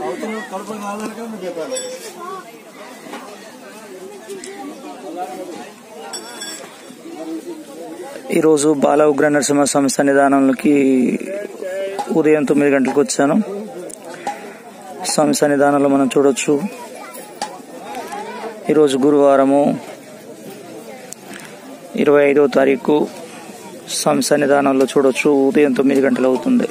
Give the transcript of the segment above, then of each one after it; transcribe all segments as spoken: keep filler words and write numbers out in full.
ఈరోజు బాల ఉగ్ర నరసింహస్వామి సన్నిధానంలోకి ఉదయం తొమ్మిది గంటలకు వచ్చాను. స్వామి సన్నిధానంలో మనం చూడొచ్చు. ఈరోజు గురువారము ఇరవై ఐదవ తారీఖు స్వామి సన్నిధానంలో చూడొచ్చు. ఉదయం తొమ్మిది గంటలు అవుతుంది.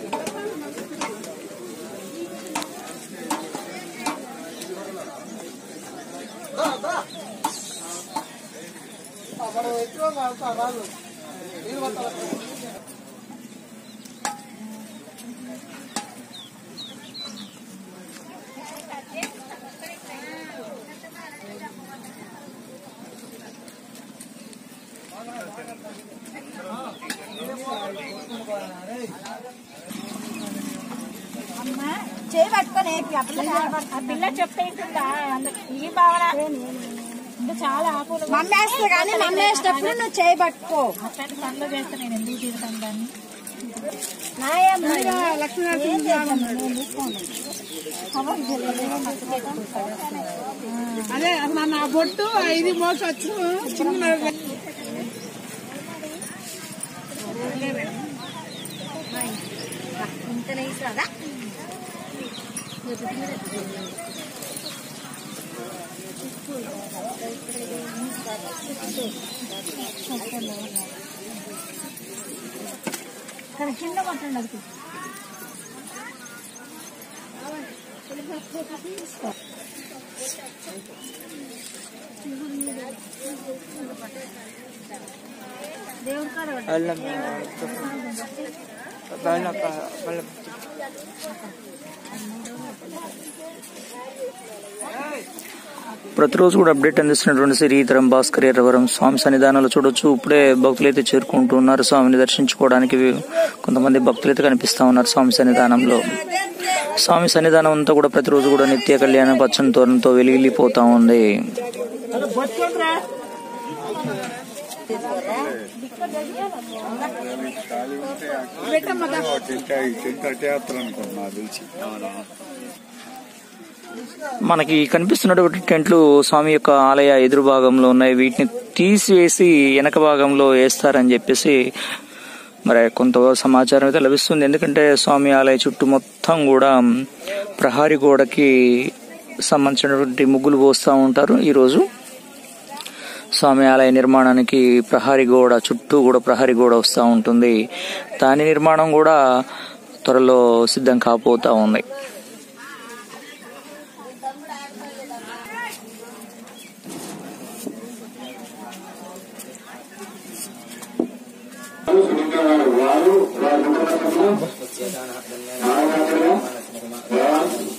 చేయి పట్టుకొని పిల్ల చెప్పేస్తుందా ఈ భావన చాలా ఆకులు మమ్మేస్తే కానీ మమ్మేసేటప్పుడు నువ్వు చేయి పట్టుకో. అట్లాంటి పనులు చేస్తే నేను ఎందుకు తిరుగుతాను దాన్ని. అదే నా బొట్టు ఐదు మోస వచ్చు చిన్న చిన్న పట్టండి అది దేవుడు ప్రతిరోజు కూడా అప్డేట్ అందిస్తున్నటువంటి శ్రీ ధరం భాస్కర్ ఎర్రవరం స్వామి సన్నిధానాలు చూడొచ్చు. ఇప్పుడే భక్తులైతే చేరుకుంటున్నారు. స్వామిని దర్శించుకోవడానికి కొంతమంది భక్తులైతే కనిపిస్తా ఉన్నారు స్వామి సన్నిధానంలో. స్వామి సన్నిధానం అంతా కూడా ప్రతిరోజు కూడా నిత్య కళ్యాణ పచ్చని తోరణంతో వెలిగిపోతా ఉంది. మనకి కనిపిస్తున్నటువంటి టెంట్లు స్వామి యొక్క ఆలయ ఎదురు భాగంలో ఉన్నాయి. వీటిని తీసివేసి వెనక భాగంలో వేస్తారని చెప్పేసి మరి కొంత సమాచారం అయితే లభిస్తుంది. ఎందుకంటే స్వామి ఆలయ చుట్టూ మొత్తం కూడా ప్రహారీ గోడకి సంబంధించినటువంటి ముగ్గులు పోస్తూ ఉంటారు. ఈరోజు స్వామి ఆలయ నిర్మాణానికి ప్రహారీ గోడ చుట్టూ కూడా ప్రహారీ గోడ వస్తూ ఉంటుంది. దాని నిర్మాణం కూడా త్వరలో సిద్ధం కాబోతా ఉంది. వారు వారు